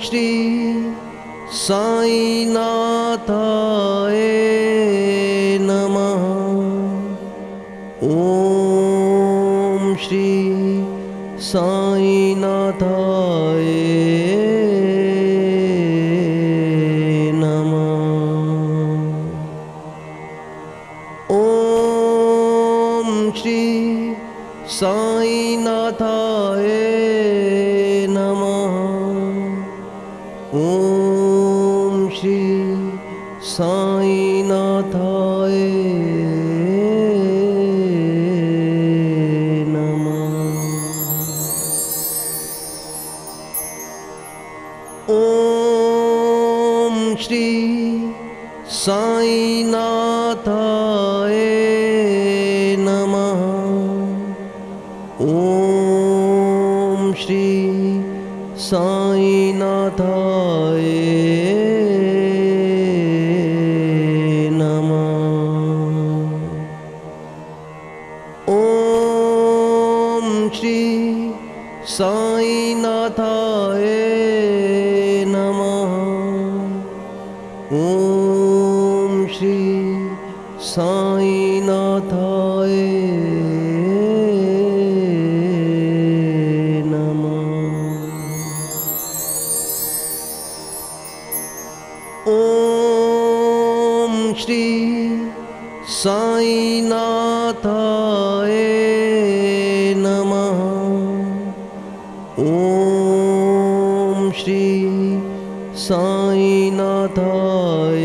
श्री साईनाथाय नमः। ओम श्री साईनाथाय नमः। ओम श्री साईनाथाय नमः। ओम श्री साईनाथाय नमः। ओम श्री साईनाथाय नमः। ओम श्री साईनाथाय नमः। ओम श्री साईनाथाय नमः। ओम श्री साईनाथाय ओम श्री साईनाथाय नमः। ओम श्री साईनाथाय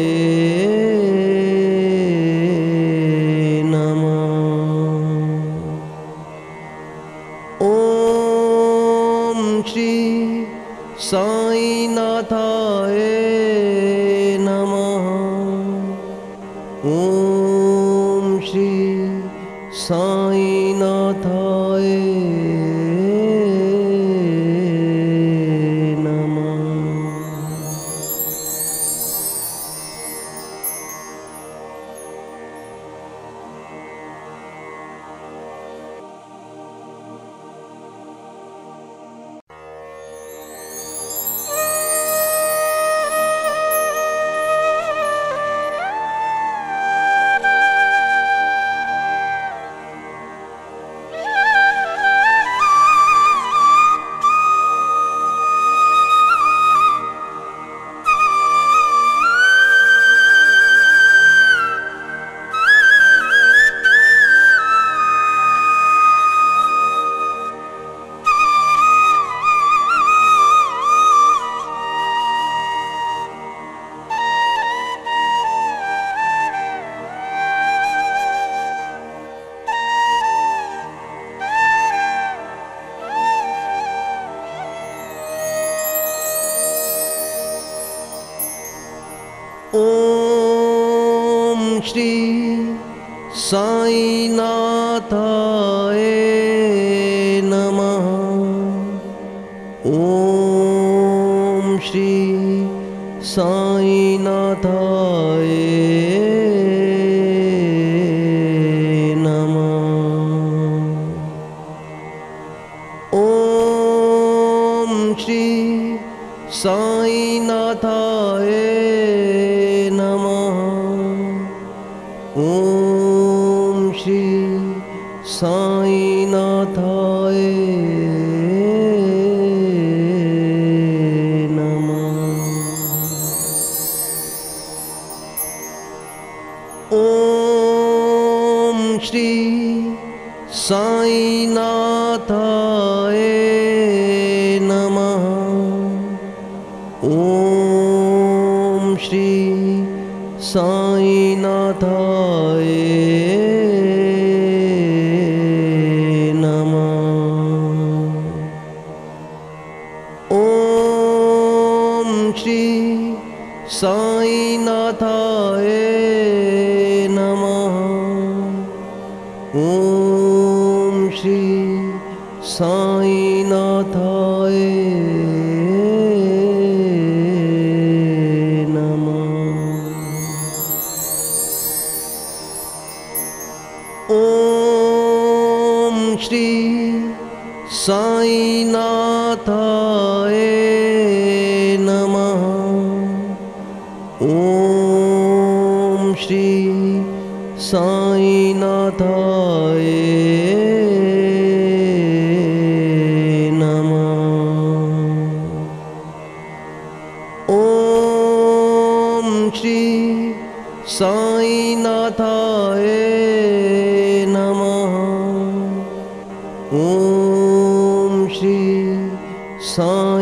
नमः। ओम श्री साईनाथाय नमः। ओम श्री साईनाथाय ओम श्री साईनाथाय नमः। ओम श्री साईनाथाय नमः। ओम श्री साईनाथाय नमः। ओम श्री साईनाथाय नमः। ओम श्री साईनाथाय नमः। ओम श्री साईनाथाय नमः। ओम श्री साईनाथाय नमः। ओम श्री साईनाथाय ओम श्री साईनाथाय नमः। ॐ श्री साईनाथाय नमः। ॐ श्री साईनाथाय नमः। ॐ श्री साई